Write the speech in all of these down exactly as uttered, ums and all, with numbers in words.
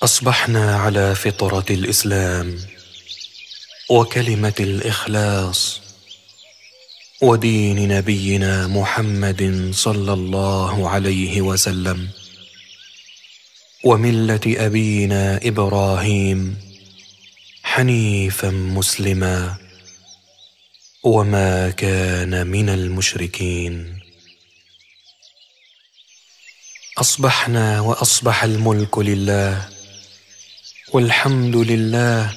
أصبحنا على فطرة الإسلام وكلمة الإخلاص ودين نبينا محمد صلى الله عليه وسلم وملة أبينا إبراهيم حنيفا مسلما وما كان من المشركين. أصبحنا وأصبح الملك لله والحمد لله،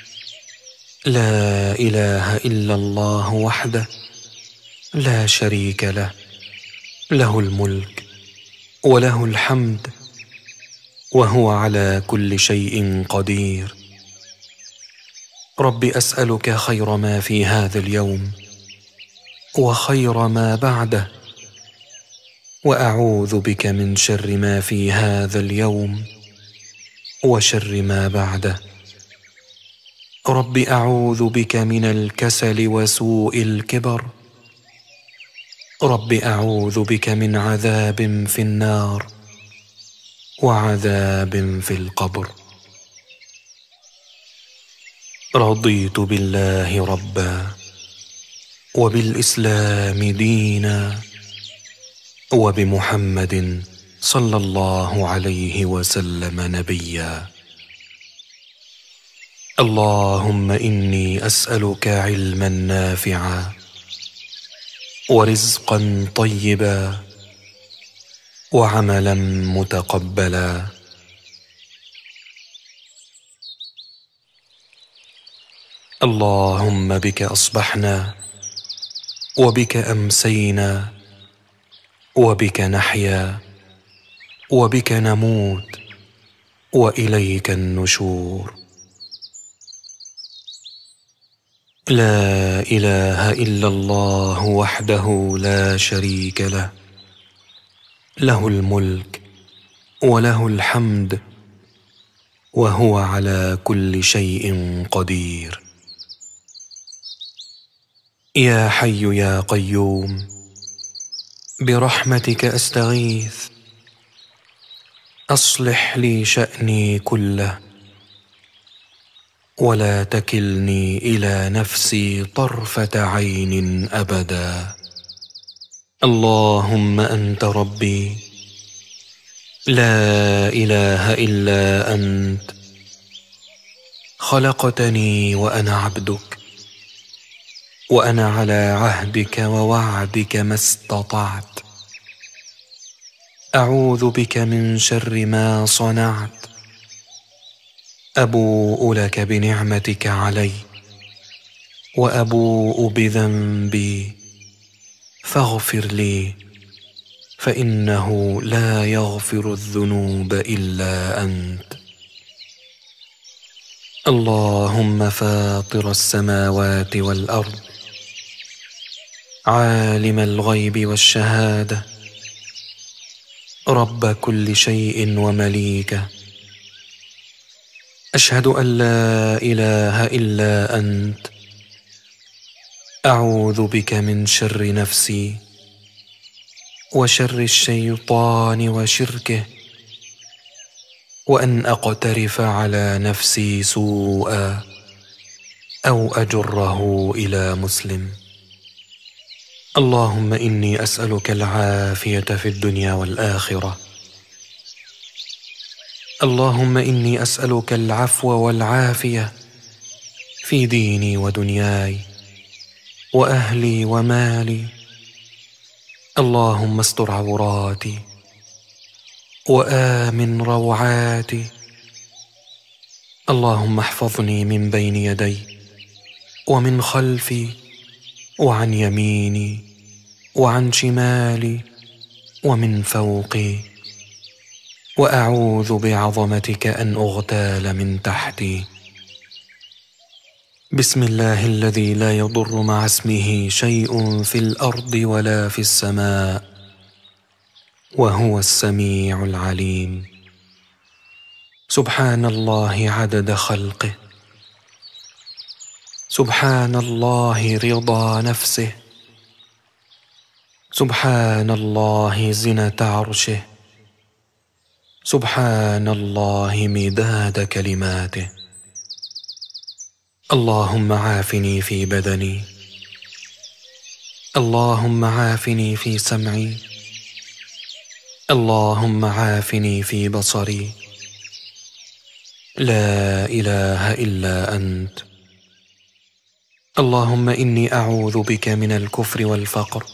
لا إله إلا الله وحده لا شريك له، له الملك وله الحمد وهو على كل شيء قدير. رب أسألك خير ما في هذا اليوم وخير ما بعده، وأعوذ بك من شر ما في هذا اليوم وشر ما بعده. رب أعوذ بك من الكسل وسوء الكبر. رب أعوذ بك من عذاب في النار وعذاب في القبر. رضيت بالله ربا وبالإسلام دينا وبمحمد صلى الله عليه وسلم نبيا. اللهم إني أسألك علما نافعا ورزقا طيبا وعملا متقبلا. اللهم بك أصبحنا وبك أمسينا وبك نحيا وبك نموت وإليك النشور. لا إله إلا الله وحده لا شريك له، له الملك وله الحمد وهو على كل شيء قدير. يا حي يا قيوم برحمتك أستغيث، أصلح لي شأني كله ولا تكلني إلى نفسي طرفة عين أبدا. اللهم أنت ربي، لا إله إلا أنت، خلقتني وأنا عبدك، وأنا على عهدك ووعدك ما استطعت. أعوذ بك من شر ما صنعت. أبوء لك بنعمتك علي وأبوء بذنبي فاغفر لي، فإنه لا يغفر الذنوب إلا أنت. اللهم فاطر السماوات والأرض، عالم الغيب والشهادة، رب كل شيء ومليكه، أشهد أن لا إله إلا أنت. أعوذ بك من شر نفسي وشر الشيطان وشركه، وأن أقترف على نفسي سوءا أو أجره إلى مسلم. اللهم إني أسألك العافية في الدنيا والآخرة. اللهم إني أسألك العفو والعافية في ديني ودنياي وأهلي ومالي. اللهم استر عوراتي وآمن روعاتي. اللهم احفظني من بين يدي ومن خلفي وعن يميني وعن شمالي ومن فوقي، وأعوذ بعظمتك أن أغتال من تحتي. بسم الله الذي لا يضر مع اسمه شيء في الأرض ولا في السماء، وهو السميع العليم. سبحان الله عدد خلقه، سبحان الله رضا نفسه، سبحان الله زنة عرشه، سبحان الله مداد كلماته. اللهم عافني في بدني، اللهم عافني في سمعي، اللهم عافني في بصري. لا إله إلا أنت. اللهم إني أعوذ بك من الكفر والفقر.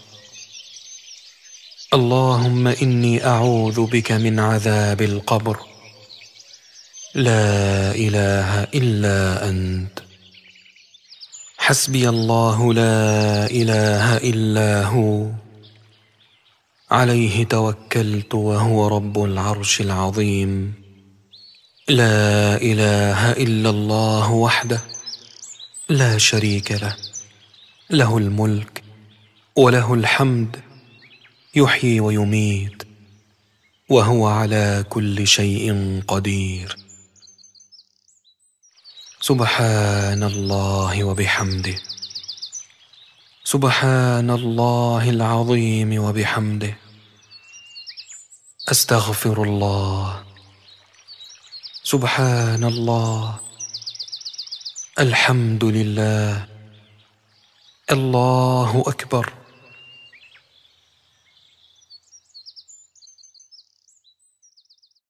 اللهم إني أعوذ بك من عذاب القبر. لا إله إلا أنت. حسبي الله لا إله إلا هو، عليه توكلت وهو رب العرش العظيم. لا إله إلا الله وحده لا شريك له، له الملك وله الحمد، يحيي ويميت، وهو على كل شيء قدير. سبحان الله وبحمده، سبحان الله العظيم وبحمده. أستغفر الله. سبحان الله. الحمد لله. الله أكبر.